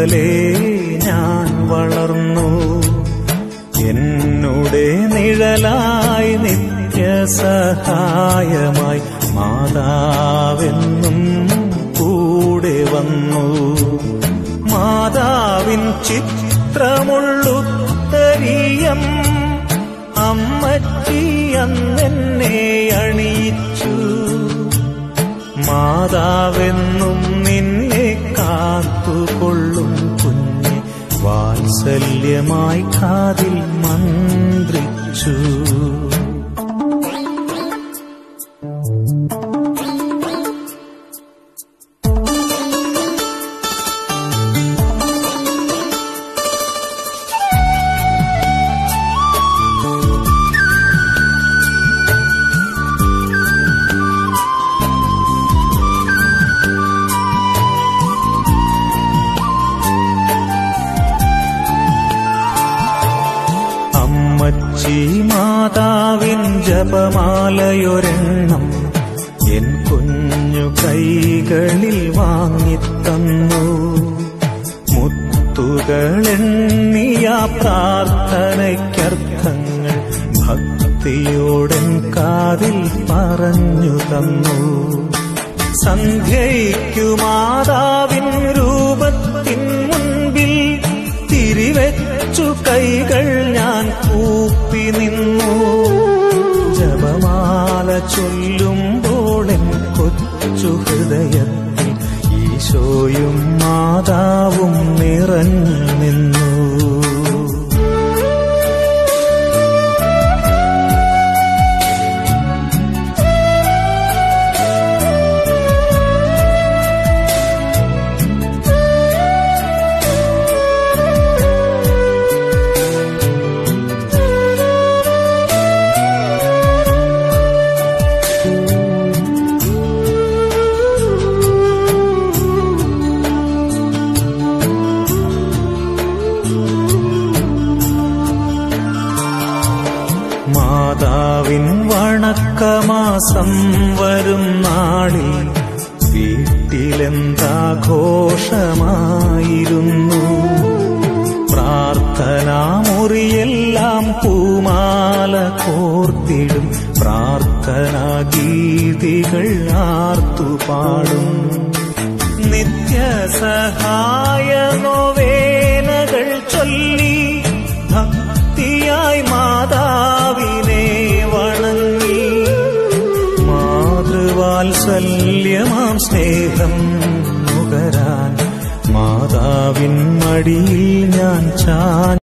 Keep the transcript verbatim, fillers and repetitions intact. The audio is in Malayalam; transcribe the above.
മുതലേ ഞാൻ വളർന്നു. എന്നുടെ നിഴലായി നിത്യസഹായമായി മാതാവെന്നും കൂടെ വന്നു. മാതാവിൻ ചിത്രമുള്ളുത്തരീയം അമ്മച്ചി അന്നെന്നെ അണിയിച്ചു. മാതാവെന്നും നിന്നെ കാത്തുകൊള്ളും കുഞ്ഞെ വാത്സല്യമായി കാതിൽ മന്ത്രിച്ചു. അമ്മച്ചി മാതാവിൻ ജപമാലയൊരെണ്ണം എൻ കുഞ്ഞു കൈകളിൽ വാങ്ങിത്തന്നു. മുത്തുകളെണ്ണിയ പ്രാർത്ഥനയ്ക്കർത്ഥങ്ങൾ ഭക്തിയോടൻ കാതിൽ പറഞ്ഞു തന്നു. സന്ധ്യയ്ക്കു മാതാവിൻ രൂപത്തിൻ മുൻപിൽ തിരിവെച്ചു കൈകൾ ഞാൻ കൂപ്പി നിന്നു. ജപമാല ചൊല്ലുമ്പോളെൻ കൊച്ചു ഹൃദയത്തിൽ ഈശോയും മാതാവും നിറഞ്ഞു നിന്നു. മാതാവിൻ വണക്കമാസം വരും നാളിൽ വീട്ടിലെന്താഘോഷമായിരുന്നു. പ്രാർത്ഥനാമുറിയെല്ലാം പൂമാല കോർത്തിടും. പ്രാർത്ഥനാ ഗീതികൾ ആർത്തുപാടും. നിത്യസഹായ നോവേനകൾ ചൊല്ലി ഭക്തിയായി മാതാവിനെ വണങ്ങി. മാതൃവാത്സല്യമാം സ്നേഹം നുകരാൻ മാതാവിൻ മടിയിൽ ഞാൻ ചാ